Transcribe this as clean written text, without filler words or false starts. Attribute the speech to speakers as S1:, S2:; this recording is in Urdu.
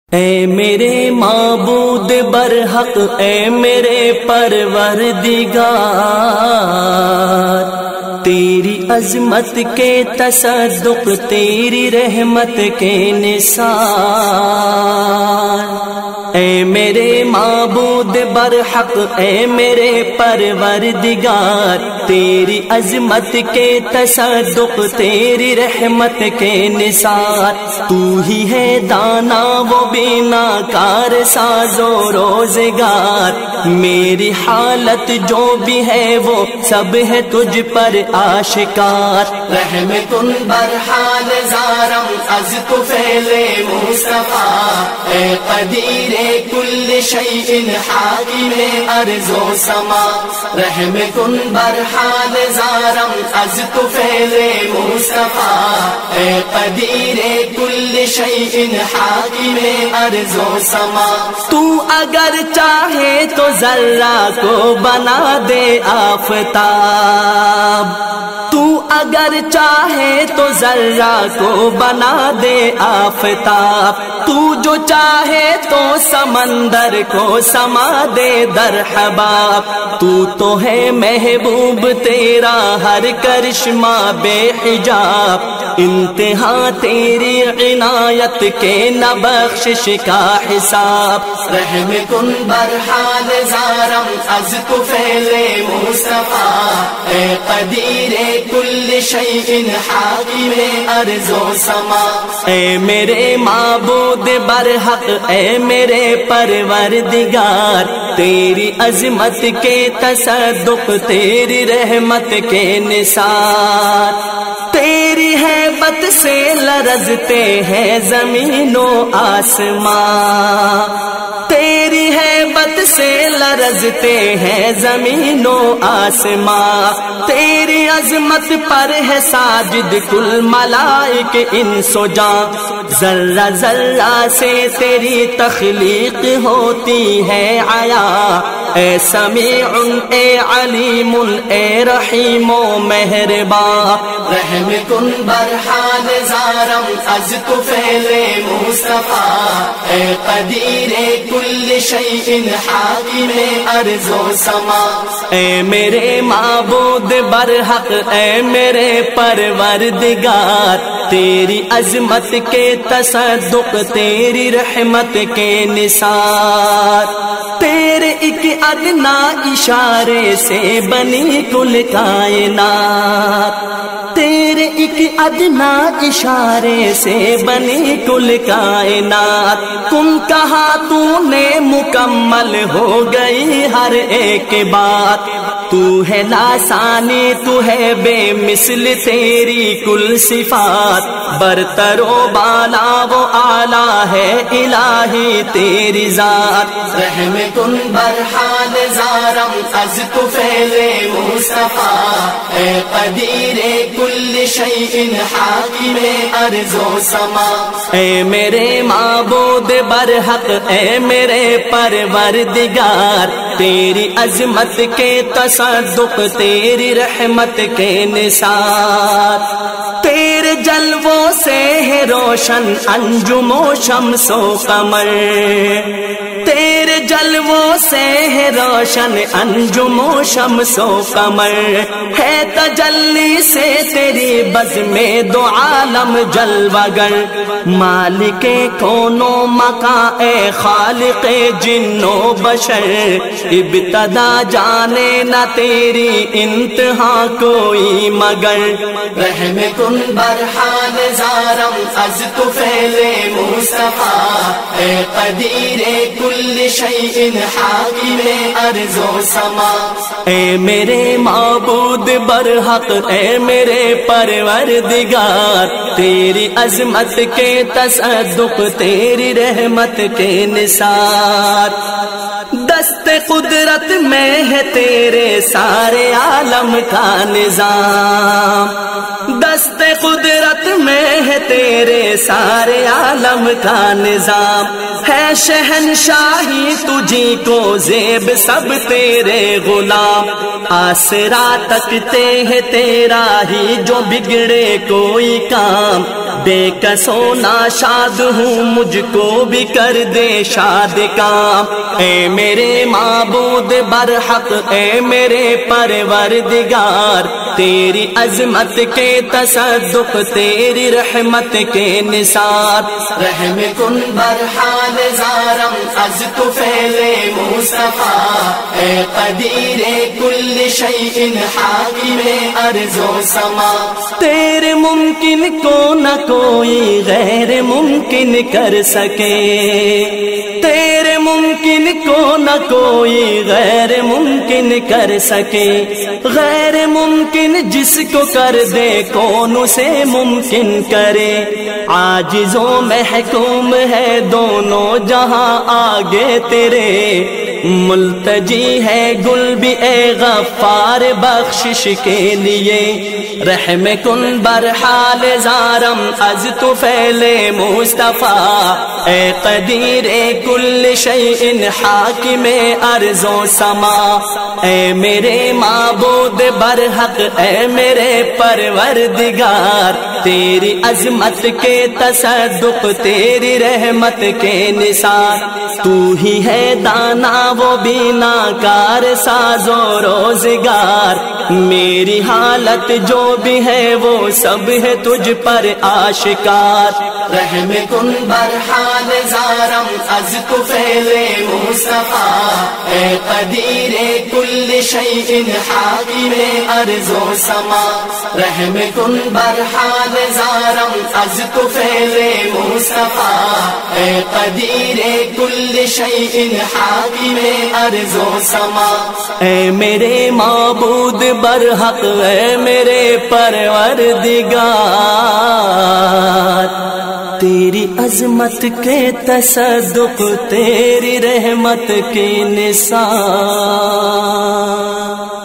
S1: اے میرے معبود برحق، اے میرے پروردگار، تیری عظمت کے تصدق، تیری رحمت کے نثار۔ اے میرے معبود برحق، اے میرے پروردگار، تیری عظمت کے تصدق، تیری رحمت کے نثار۔ تو ہی ہے دانا وہ بینا کار، ساز و روزگار، میری حالت جو بھی ہے وہ سب ہے تجھ پر آشکار۔
S2: رحمت برحال زارم از تو فعل مصطفیٰ، اے قدیر کل شیء حاکم ارض و سما۔ رحمت برحال زارم از تو فعل مصطفیٰ، اے قدیر کل شیء حاکم ارض و سما۔
S1: تو اگر چاہے تو ذرہ کو بنا دے آفتاب، تو اگر چاہے تو ذرہ کو بنا دے آفتاب، تو جو چاہے تو سمندر کو سما دے در حباب۔ تو ہے محبوب تیرا ہر کرشمہ بے حجاب، انتہا تیری عنایت کے نہ بخشش کا حساب۔
S2: رحمت برحال زارم از تو فعل مصطفیٰ، اے قدیر کل شیء حاکم ارض و سما۔
S1: اے میرے معبود برحق، اے میرے پروردگار، تیری عظمت کے تصدق، تیری رحمت کے نثار۔ تیری ہیبت سے لرزتے ہیں زمین و آسمان، تیری ہیبت سے لرزتے ہیں زمین و آسمان، تیری عظمت پر ہے ساجد کل ملائک انس و جان۔ ذرہ ذرہ سے تیری تخلیق ہوتی ہے عیا، اے سمیع، اے علیم، اے رحیم و مہربان۔
S2: رحمت برحال زارم از تو فعل مصطفیٰ، اے قدیر کل شیء حاکم ارض و سما۔
S1: اے میرے معبود برحق، اے میرے پروردگار، تیری عظمت کے تصدق، تیری رحمت کے نثار۔ تیرے ایک ادنا اشارے سے بنی کل کائنات، تیرے ایک ادنا اشارے سے بنی کل کائنات۔ کن کہا تو نے مکمل ہو گئی ہر ایک بات۔ تو ہے لاسانی، تو ہے بے مثل، تیری کل صفات۔ برتر و بالا و اعلیٰ ہے الہی تیری ذات۔
S2: رحمت برحال زارم از تو فعل مصطفیٰ، اے قدیر کل شیء حاکم ارض و سما۔
S1: اے میرے معبود برحق، اے میرے پروردگار، تیری عظمت کے تصدق، تیری رحمت کے نثار۔ تیرے جلووں سے ہے روشن انجم و شمس و قمر، تیرے جلووں سے ہے روشن انجم و شمس و قمر، ہے تجلی سے تیری بز میں دو عالم جلوہ گر۔ مالک کون و مکان، اے خالق جن و بشر، ابتدا جانے نہ تیری انتہا کوئی مگر۔
S2: رحمت برحال زارم از تو فعل مصطفیٰ، اے قدیر کل شیء حاکم ارض و سما۔
S1: اے میرے معبود برحق، اے میرے پروردگار، تیری عظمت کے تصدق، تیری رحمت کے نثار۔ دست قدرت میں ہے تیرے سارے عالم کا نظام، دست قدرت میں ہے تیرے سارے عالم کا نظام۔ ہے شہنشاہی تجھی کو زیب سب تیرے غلام، آسرا تکتے ہیں تیرا ہی جو بگڑے کوئی کام۔ بے کسوں ناشاد ہوں مجھ کو بھی کر دے شاد کام اے میرے معبود برحق اے میرے پروردگار تیری عظمت کے تصدق تیری رحمت کے نثار
S2: رحم کن برحال زارم از تو فعل مصطفیٰ اے قدیر کل شیء حاکم ارض و سما
S1: تیرے ممکن کو نہ کوئی غیر ممکن کر سکے تیرے ممکن کو نہ کوئی غیر ممکن کر سکے غیر ممکن جس کو کر دے کون اسے ممکن کرے عاجز و محکوم ہے دونوں جہاں آگے تیرے ملتجی ہے گل بھی اے غفار بخشش کے لیے رحم کن برحال زارم از تو فعل مصطفیٰ اے قدیر کل شیء حاکم ارض و سما اے میرے معبود برحق اے میرے پروردگار تیری عظمت کے تصدق تیری رحمت کے نثار تو ہی ہے دانا وہ بھی ناکار ساز و روزگار میری حالت جو بھی ہے وہ سب ہے تجھ پر آشکار
S2: رحم کن برحال زارم از تو فعل مصطفیٰ اے قدیر کل شیء حاکم ارض و سما رحم کن برحال زارم از تو فعل مصطفیٰ اے قدیر کل شیء حاکم ارض و سما
S1: اے میرے معبود برحق اے میرے پروردگار تیری عظمت کے تصدق تیری رحمت کے نثار